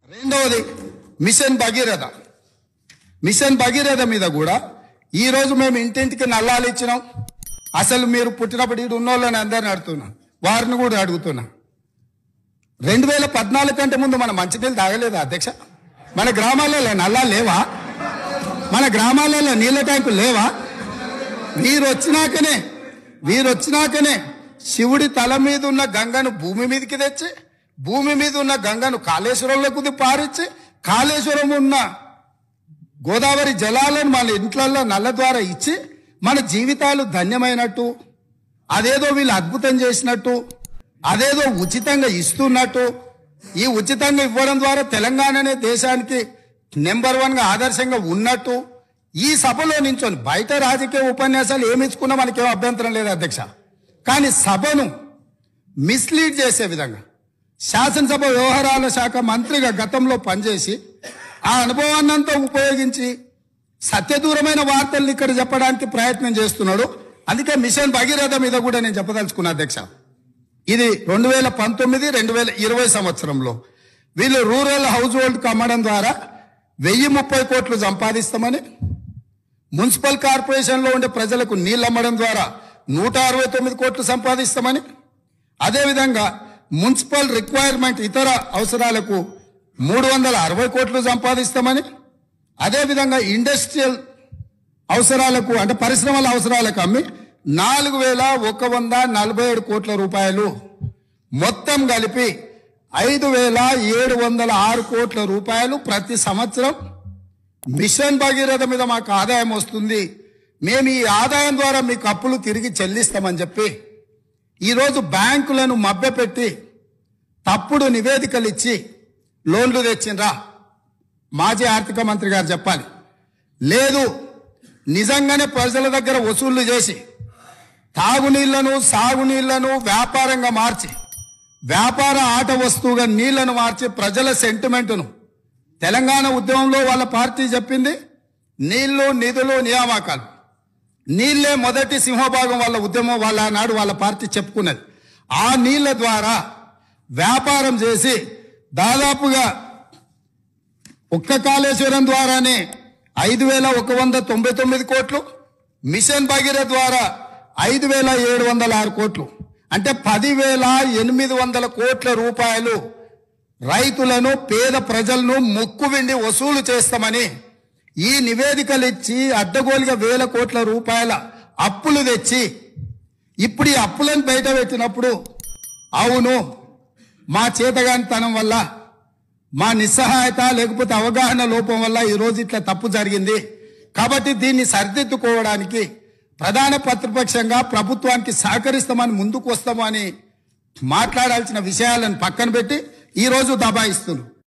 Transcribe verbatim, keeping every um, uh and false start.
రెండవది machine Bhagiratha. Machine Bhagiratha మీద కూడా ఈ రోజు మేము ఇంటింటికి నల్లాలు ఇచ్చినాం. అసలు మీరు పుట్టినప్పుడు ఇటు ఉన్నోళ్ళని అందరిని అడుగుతున్నాం, వారిని కూడా అడుగుతున్నా. రెండు వేల పద్నాలుగు కంటే ముందు మన మంచినీళ్ళు తాగలేదా అధ్యక్ష? మన గ్రామాలలో నల్లాలు లేవా? మన గ్రామాలలో నీళ్ళ ట్యాంకులు లేవా? వీరు వచ్చినాకనే వీరు వచ్చినాకనే శివుడి తల మీద ఉన్న గంగను భూమి మీదకి తెచ్చి, భూమి మీద ఉన్న గంగను కాళేశ్వరంలోకి పారించి, కాళేశ్వరం ఉన్న గోదావరి జలాలను మన ఇంట్లల్లో నల్ల ద్వారా ఇచ్చి మన జీవితాలు ధన్యమైనట్టు, అదేదో వీళ్ళు అద్భుతం చేసినట్టు, అదేదో ఉచితంగా ఇస్తున్నట్టు, ఈ ఉచితంగా ఇవ్వడం ద్వారా తెలంగాణనే దేశానికి నెంబర్ వన్ గా ఆదర్శంగా ఉన్నట్టు ఈ సభలో నించొని బయట రాజకీయ ఉపన్యాసాలు ఏమి ఇచ్చుకున్నా మనకేం అభ్యంతరం లేదు అధ్యక్ష. కానీ సభను మిస్లీడ్ చేసే విధంగా శాసనసభ వ్యవహారాల శాఖ మంత్రిగా గతంలో పనిచేసి ఆ అనుభవాన్నంతా ఉపయోగించి సత్యదూరమైన వార్తల్ని ఇక్కడ చెప్పడానికి ప్రయత్నం చేస్తున్నాడు. అందుకే మిషన్ భగీరథ మీద కూడా నేను చెప్పదలుచుకున్నా అధ్యక్ష. ఇది రెండు వేల పంతొమ్మిది రెండు వేల ఇరవై సంవత్సరంలో వీళ్ళు రూరల్ హౌస్ హోల్డ్ అమ్మడం ద్వారా వెయ్యి ముప్పై కోట్లు సంపాదిస్తామని, మున్సిపల్ కార్పొరేషన్లో ఉండే ప్రజలకు నీళ్ళు అమ్మడం ద్వారా నూట అరవై తొమ్మిది కోట్లు సంపాదిస్తామని, అదేవిధంగా మున్సిపల్ రిక్వైర్మెంట్ ఇతర అవసరాలకు మూడు వందల అరవై కోట్లు సంపాదిస్తామని, అదేవిధంగా ఇండస్ట్రియల్ అవసరాలకు అంటే పరిశ్రమల అవసరాలకు అమ్మి నాలుగు వేల ఒక వంద నలభై ఏడు కోట్ల రూపాయలు మొత్తం కలిపి ఐదు వేల ఏడు వందల ఆరు కోట్ల రూపాయలు ప్రతి సంవత్సరం మిషన్ భగీరథ మీద మాకు ఆదాయం వస్తుంది, మేము ఈ ఆదాయం ద్వారా మీకు అప్పులు తిరిగి చెల్లిస్తామని చెప్పి ఈరోజు బ్యాంకులను మభ్యపెట్టి తప్పుడు నివేదికలు ఇచ్చి లోన్లు తెచ్చిండ్రా? మాజీ ఆర్థిక మంత్రి గారు చెప్పాలి. లేదు, నిజంగానే ప్రజల దగ్గర వసూళ్లు చేసి తాగునీళ్లను సాగునీళ్లను వ్యాపారంగా మార్చి, వ్యాపార ఆట వస్తువుగా నీళ్లను మార్చి ప్రజల సెంటిమెంటును, తెలంగాణ ఉద్యమంలో వాళ్ళ పార్టీ చెప్పింది నీళ్లు నిధులు నియామకాలు, నీళ్లే మొదటి సింహభాగం వాళ్ళ ఉద్యమం, వాళ్ళ నాడు వాళ్ళ పార్టీ చెప్పుకున్నది. ఆ నీళ్ల ద్వారా వ్యాపారం చేసి దాదాపుగా ఒక్క కాళేశ్వరం ద్వారానే ఐదు వేల ఒక వంద తొంభై తొమ్మిది కోట్లు, మిషన్ భగీరథ ద్వారా ఐదు వేల ఏడు వందల ఆరు కోట్లు, అంటే పదివేల ఎనిమిది వందల కోట్ల రూపాయలు రైతులను పేద ప్రజలను ముక్కు విండి వసూలు చేస్తామని ఈ నివేదికలు ఇచ్చి అడ్డగోలుగా వేల కోట్ల రూపాయల అప్పులు తెచ్చి ఇప్పుడు ఈ అప్పులను బయట పెట్టినప్పుడు అవును మా చేతగానితనం వల్ల, మా నిస్సహాయత లేకపోతే అవగాహన లోపం వల్ల ఈరోజు ఇట్లా తప్పు జరిగింది, కాబట్టి దీన్ని సరిదిద్దుకోవడానికి ప్రధాన ప్రతిపక్షంగా ప్రభుత్వానికి సహకరిస్తామని ముందుకు వస్తామని మాట్లాడాల్సిన విషయాలను పక్కన పెట్టి ఈరోజు దబాయిస్తున్నారు.